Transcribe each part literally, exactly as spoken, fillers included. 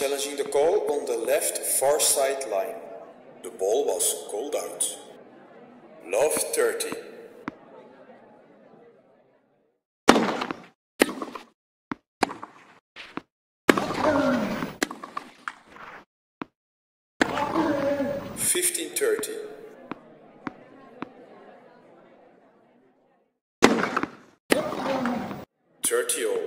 challenging the call on the left far side line. The ball was called out. Love thirty. Fifteen thirty. Thirty all.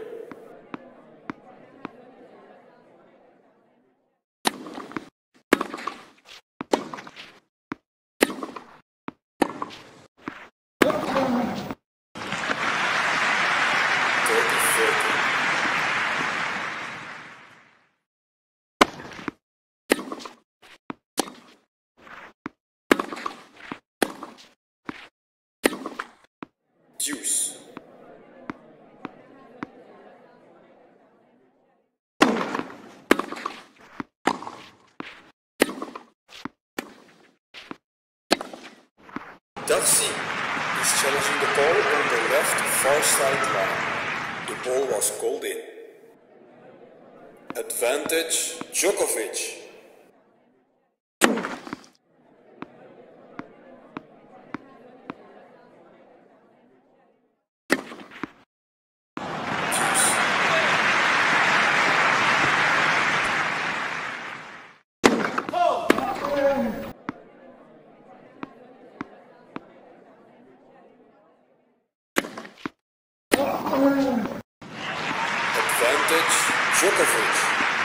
Deuce. Darcy is challenging the ball on the left far side line. The ball was called in. Advantage Djokovic. Advantage Djokovic.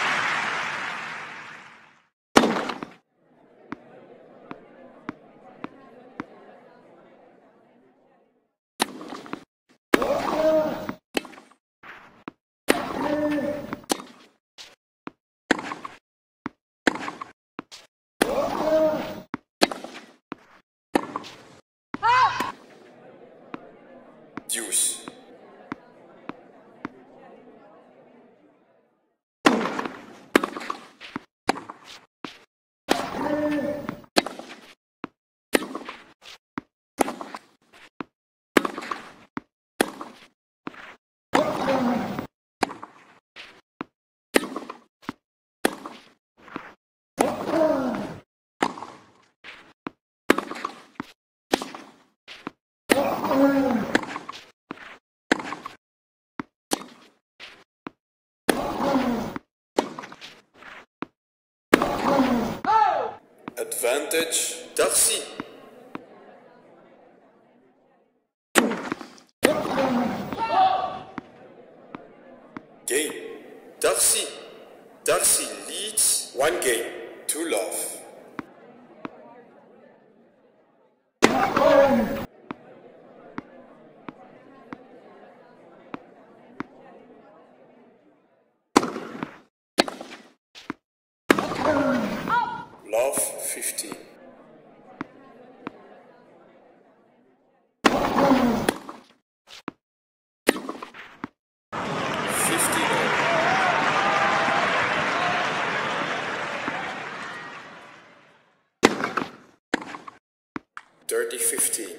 Deuce. Advantage Darcy. Game. Darcy. Darcy leads one game to love. Love fifteen. Fifteen. Thirty fifteen.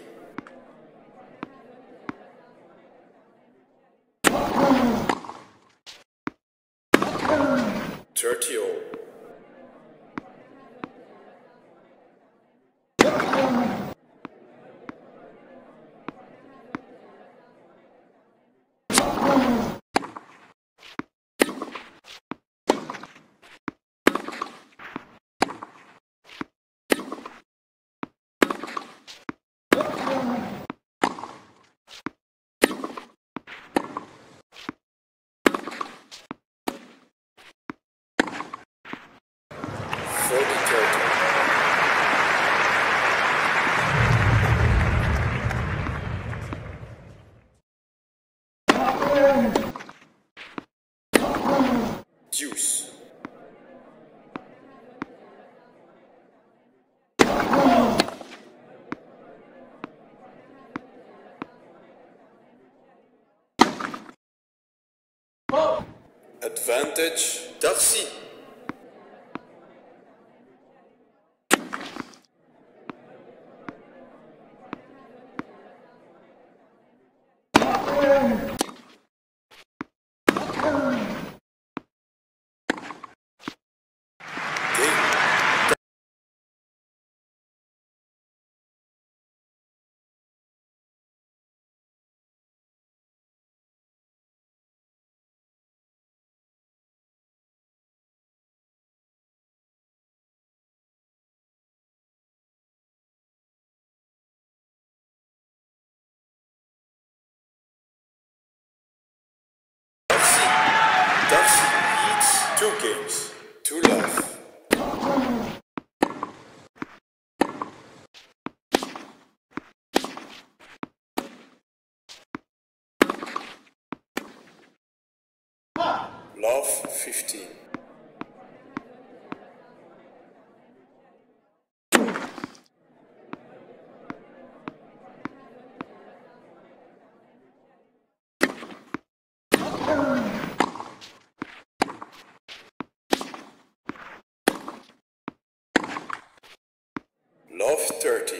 Thirty all. Forty thirty. Deuce. Advantage Darcy. Darcy. Darcy leads two games to love. Love fifteen. Love thirty.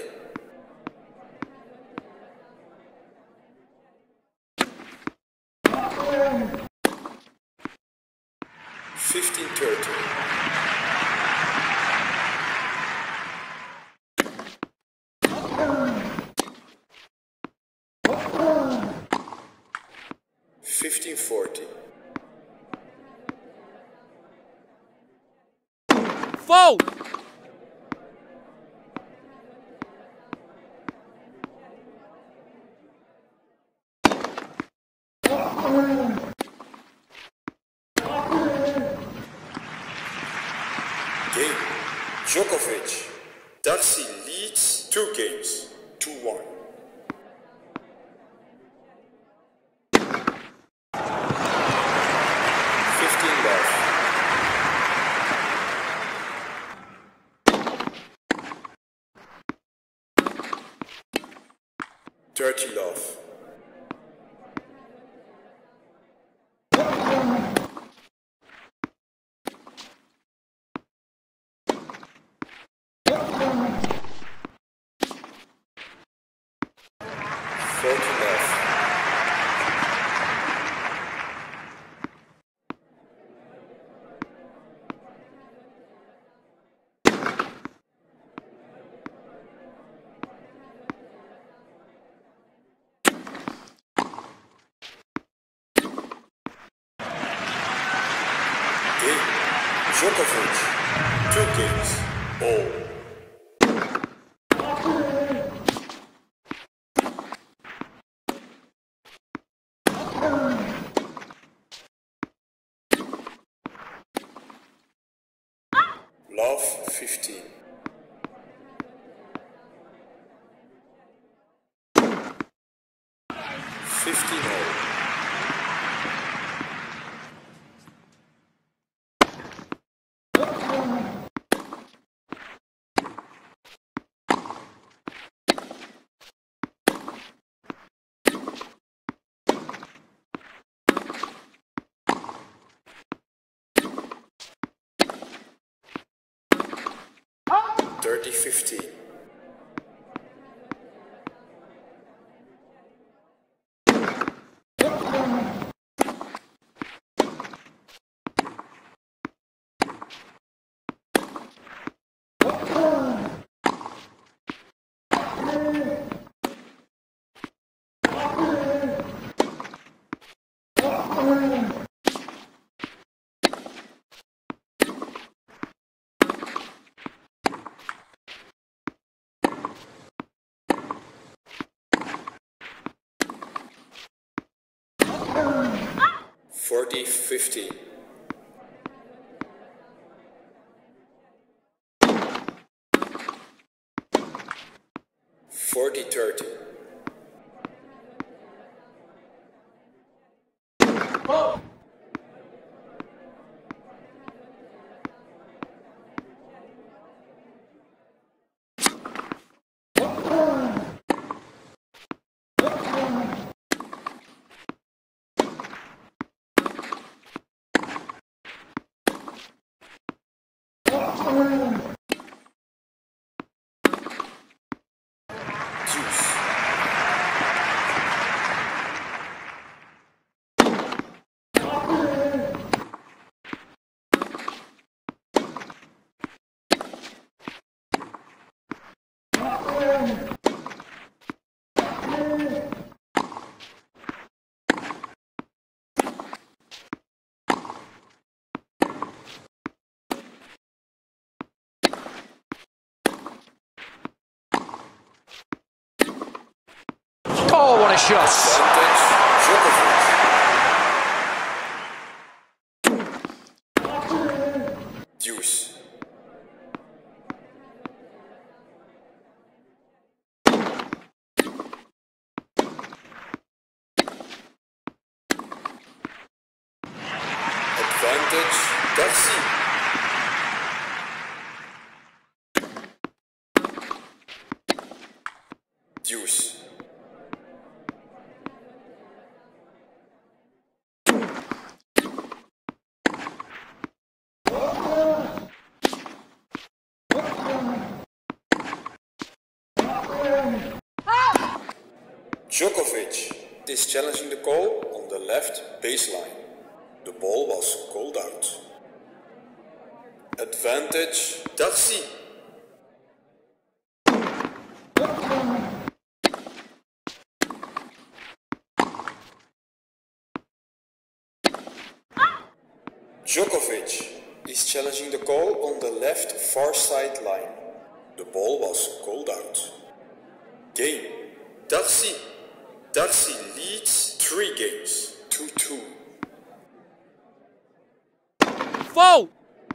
Fifteen thirty. Fifteen forty. Foul! Game. Djokovic. Darcy leads two games to one. Fifteen love. Thirty love. Forty love. Game. Djokovic. Two games. All. Love fifteen. Fifteen all. Thirty fifteen. Forty fifteen. Forty thirty. Oh. Deuce. Oh, what a shot! Advantage Djokovic. Deuce. Advantage, Darcy. Deuce. Djokovic is challenging the call on the left baseline. The ball was called out. Advantage, Darcy. Djokovic is challenging the call on the left far side line. The ball was called out. Game, Darcy. Darcy leads three games, two two. Foul!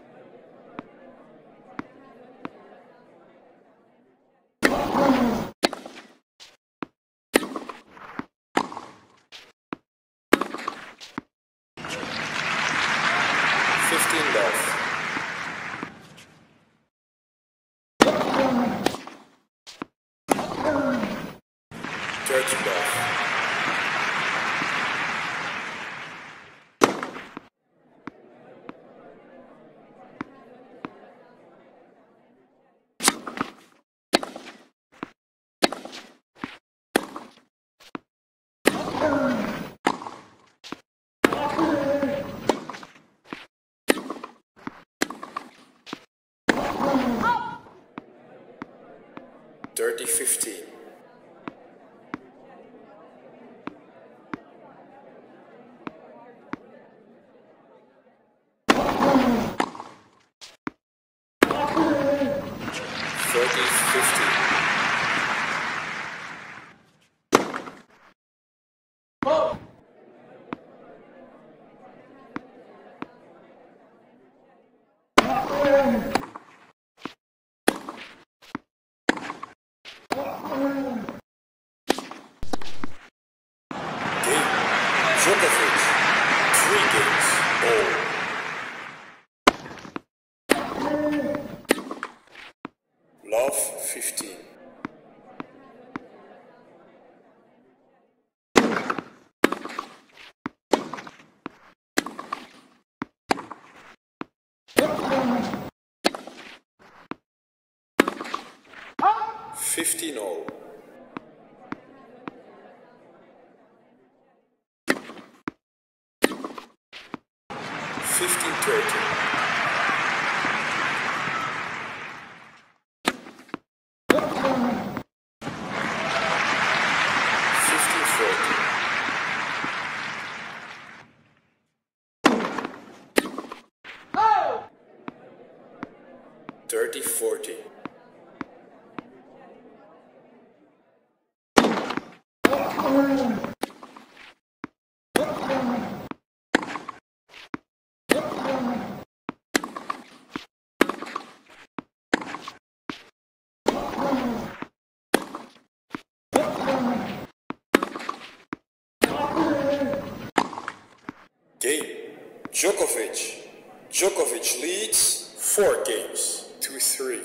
Fifteen love. Thirty love. Thirty fifteen. Thirty fifteen. Djokovic, three games, all. Love, fifteen. Fifteen all. Fifteen thirty. Fifteen forty. Thirty forty. Game, Djokovic. Djokovic leads four games, two three.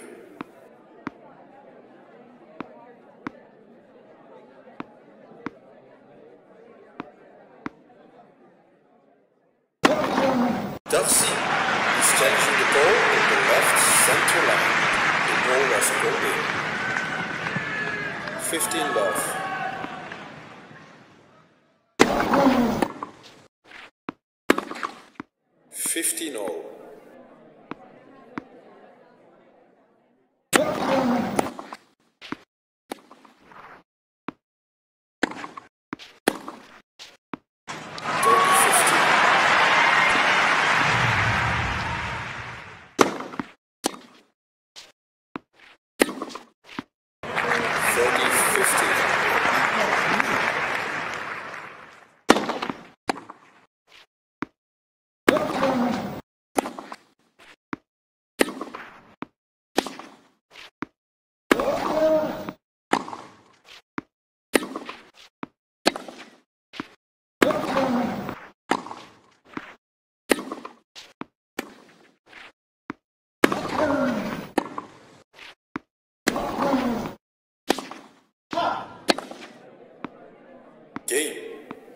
Darcy is challenging the ball on the left center line. The ball was called in. Fifteen love. Fifteen all. Thirty fifty.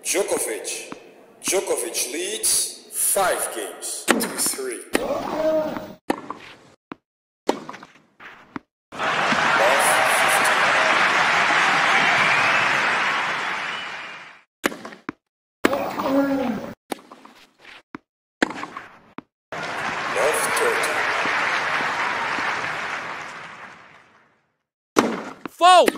Djokovic. Djokovic leads five games to three. Fault!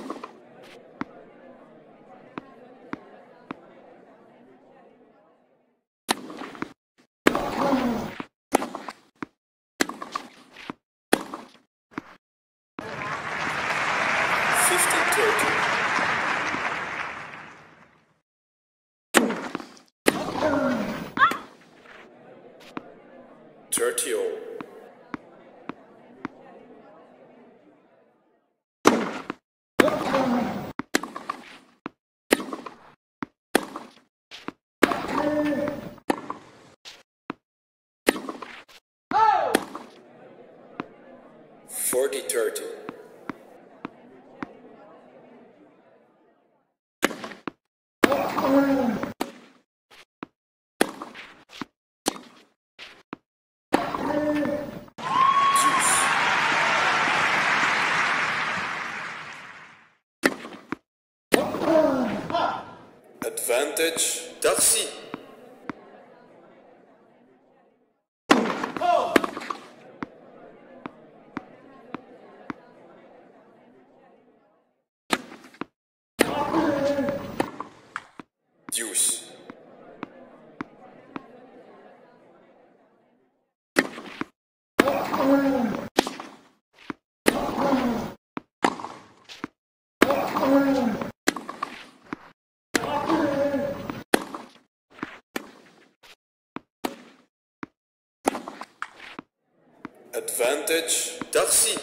fifteen thirty. thirty all. forty thirty. Advantage, Darcy. Deuce. Advantage, Darcy.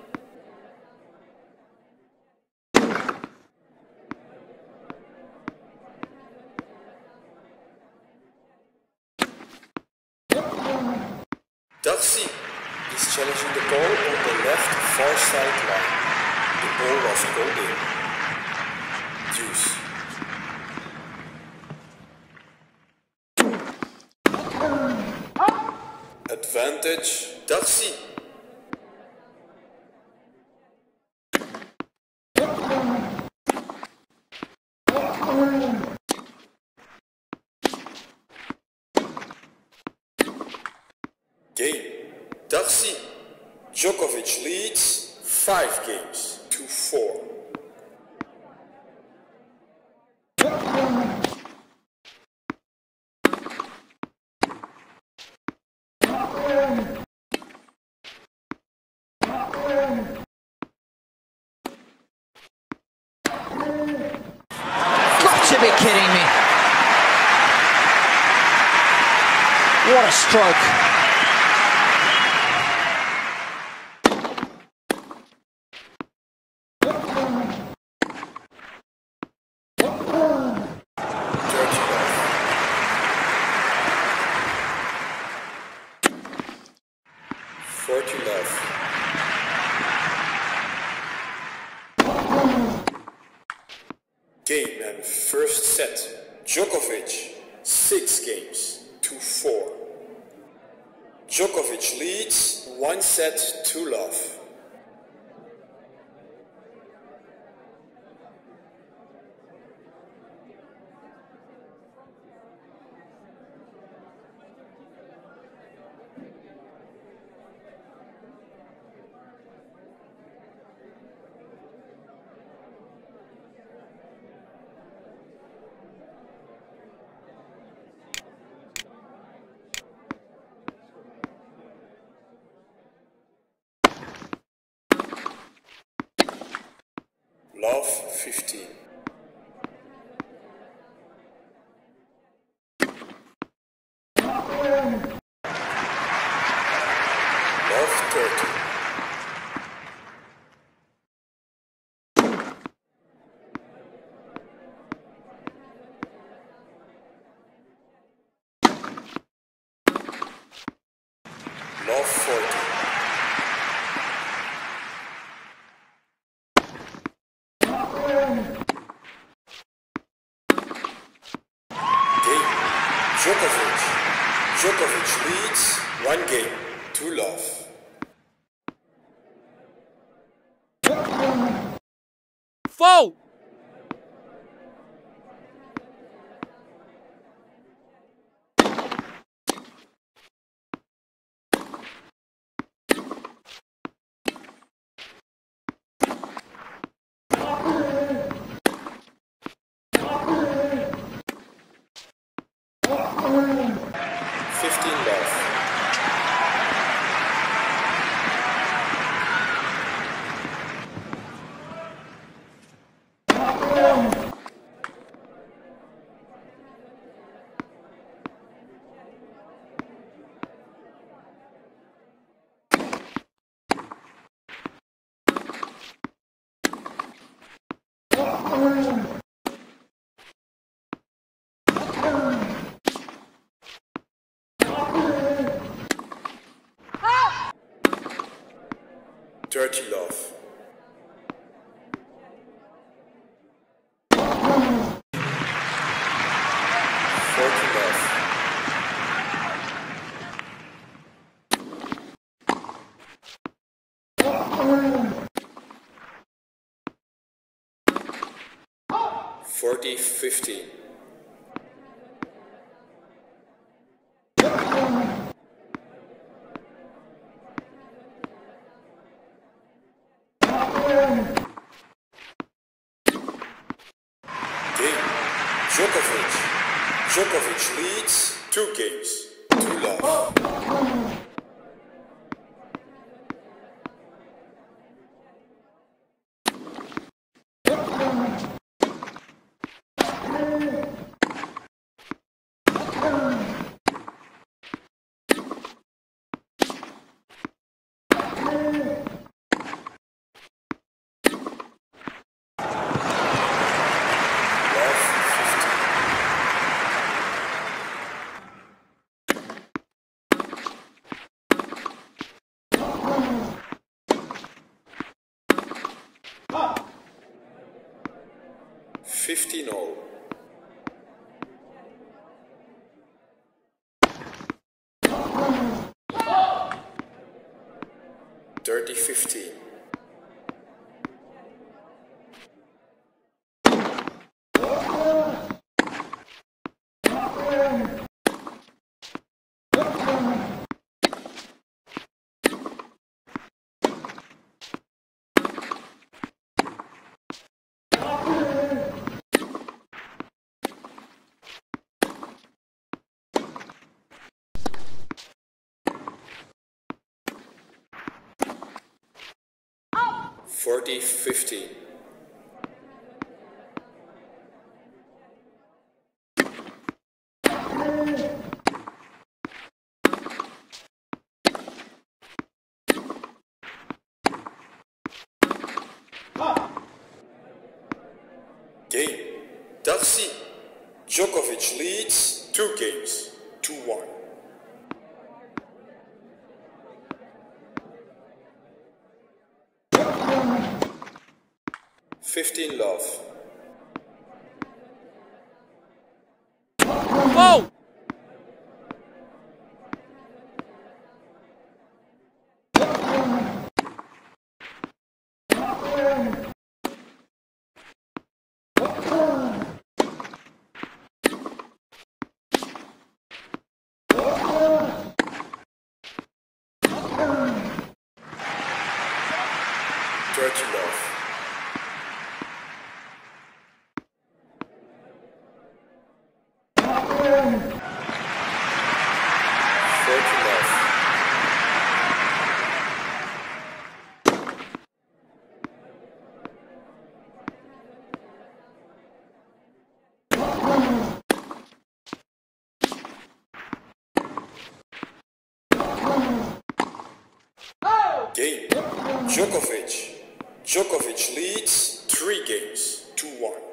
Darcy is challenging the ball on the left far side line. The ball was called in. Deuce. Advantage, Darcy. Game, Darcy. Djokovic leads five games to four. Got to be kidding me. What a stroke. forty love. Game and first set. Djokovic, six games to four. Djokovic leads one set to love. Love fifteen. Love thirty. Love forty. Fault! fifteen love. thirty love. forty love. forty fifteen. Game. Djokovic. Djokovic leads two games. Two love. fifteen all. thirty fifteen. forty fifteen. Game. Darcy. Djokovic leads two games. two one. fifteen love. Fault! thirty love. forty love. Game. Djokovic. Djokovic leads three games. two one.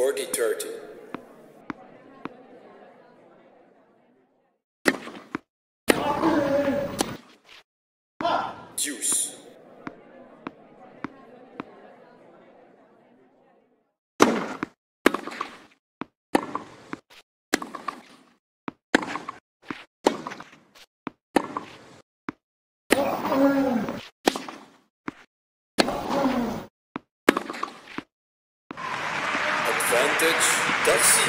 forty thirty. Deuce. Advantage, Darcy.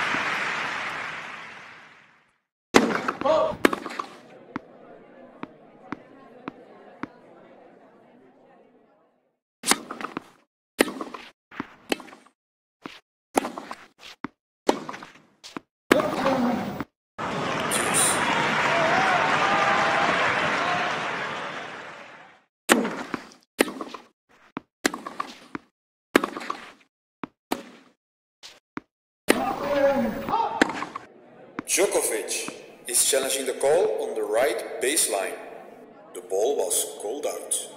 Djokovic is challenging the call on the right baseline. The ball was called out.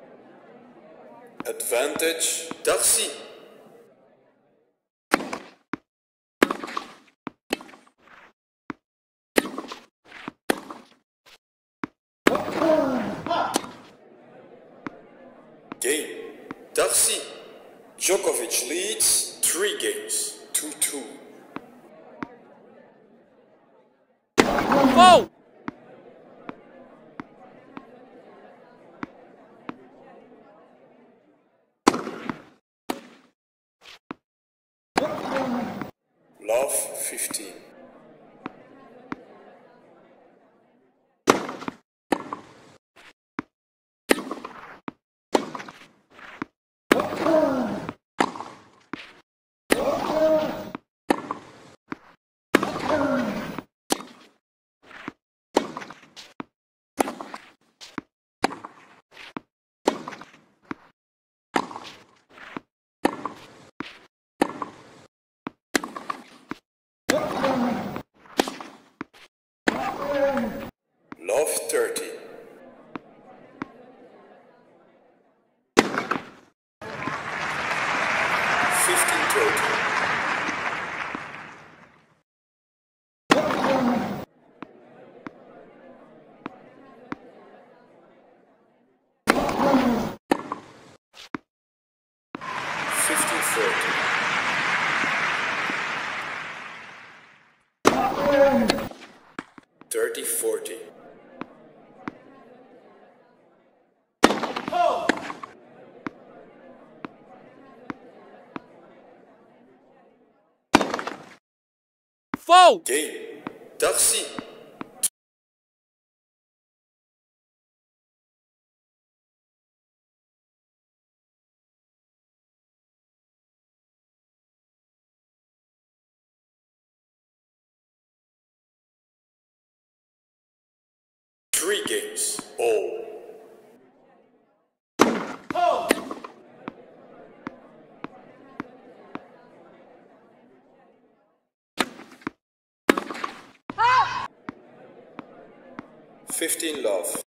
Advantage, Darcy. Game, Darcy. Djokovic leads three games, two two. Fault! Love fifteen. Love thirty. Fifteen thirty. Fifteen thirty. Thirty forty. Fault! Game, Darcy. Three games, all. Fifteen love.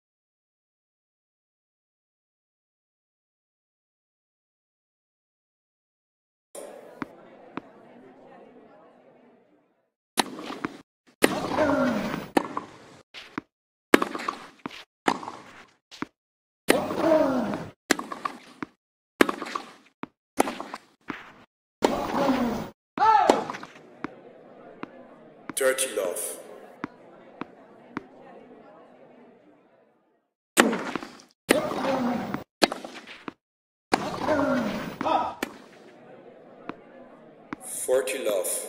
Dirty love. Forty love.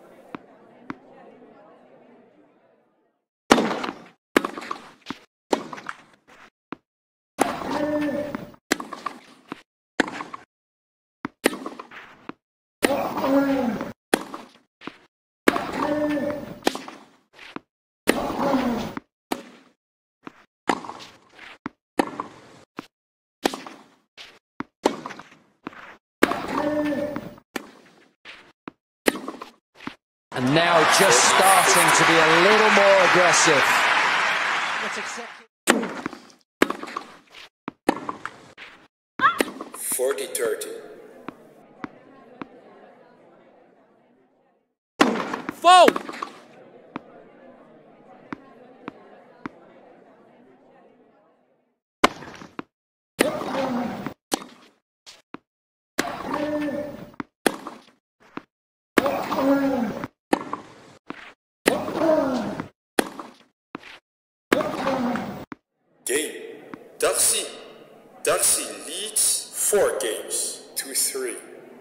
And now just starting to be a little more aggressive. Forty thirty. Foul! Game. Darcy. Darcy leads four games to three.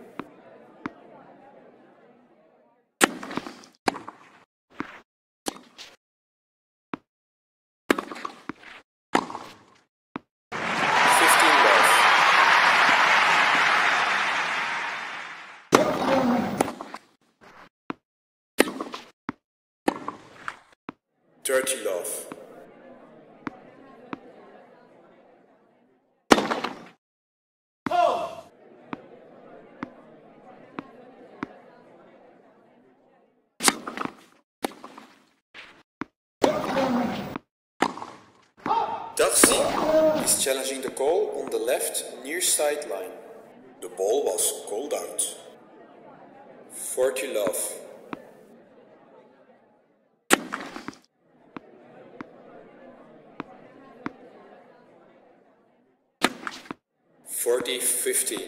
Fifteen love. Thirty love. Darcy is challenging the call on the left near sideline. The ball was called out. forty love. forty fifteen.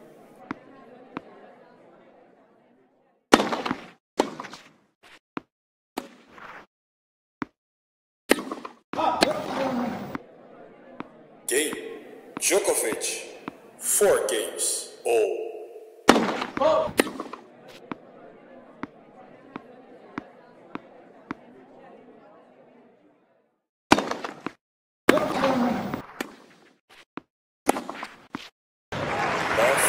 Game. Djokovic. Four games. All. Love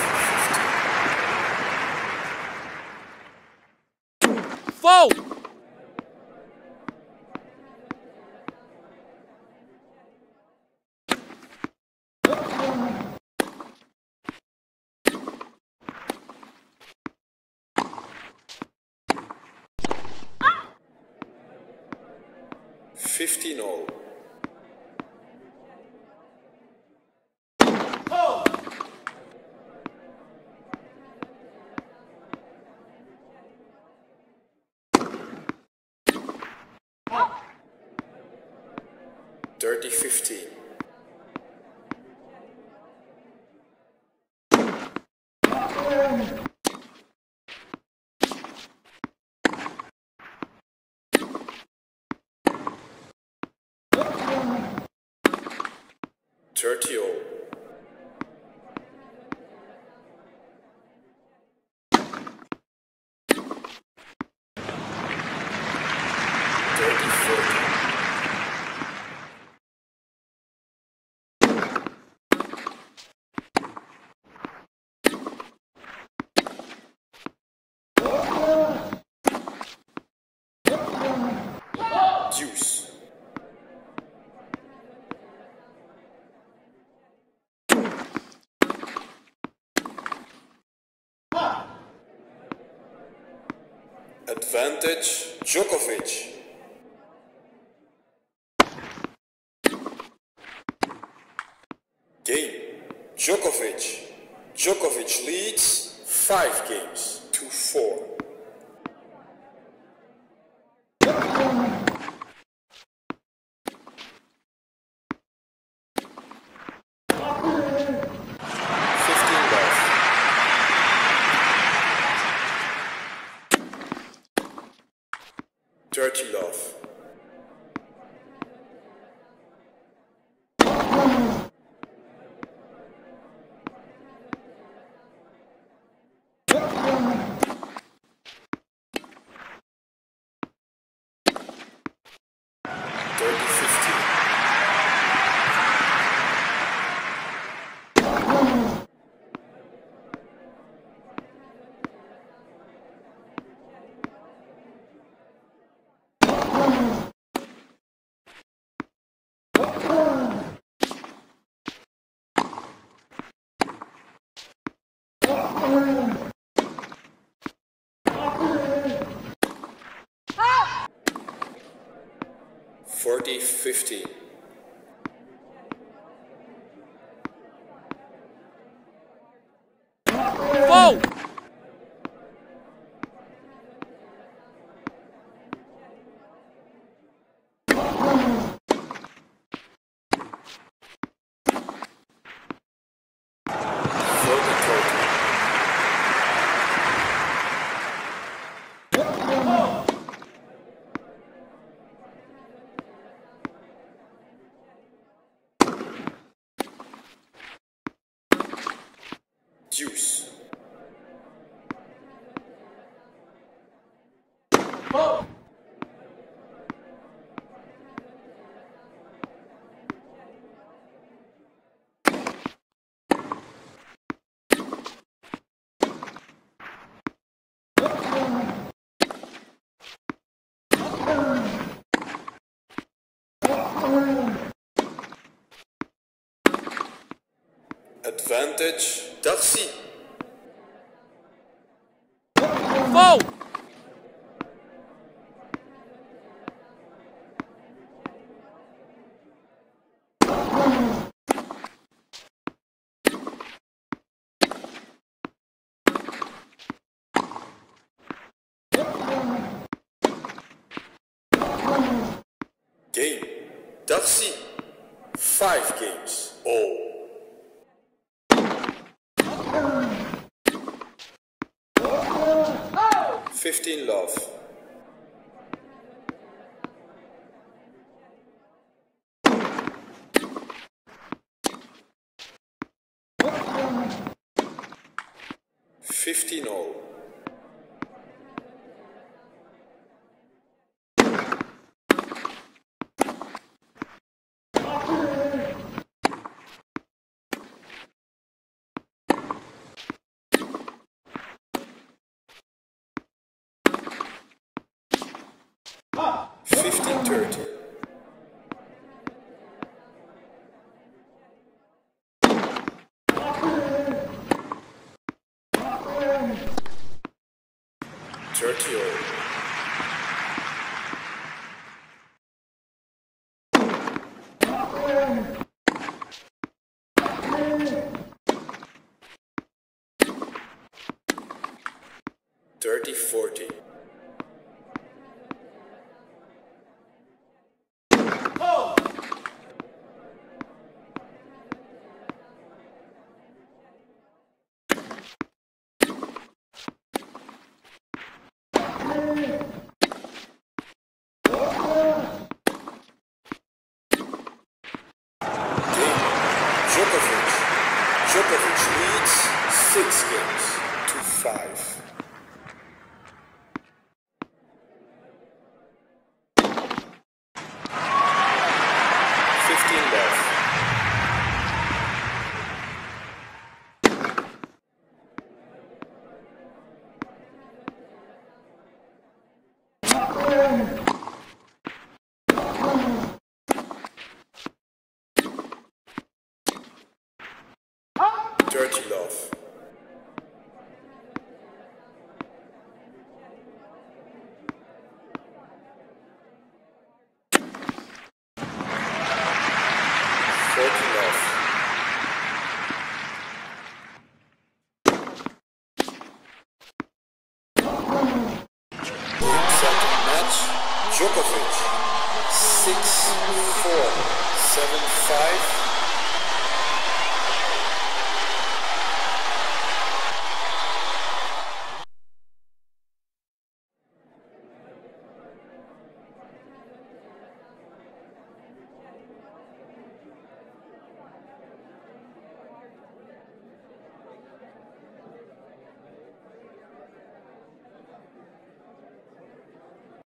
fifteen. Foul! fifteen all. thirty fifteen. thirty all. thirty forty. Deuce. Advantage Djokovic. Game. Djokovic. Djokovic leads five games to four. fifteen love. thirty love. thirty fifteen. forty fifteen. Foul! deuce. Oh. Advantage, Darcy. Fold. Game, Darcy. Five games, all. Fifteen love. Fifteen all. Fifteen thirty. Thirty all. Thirty forty. Djokovic. Djokovic leads six games to five. Fifteen love. Dirty love.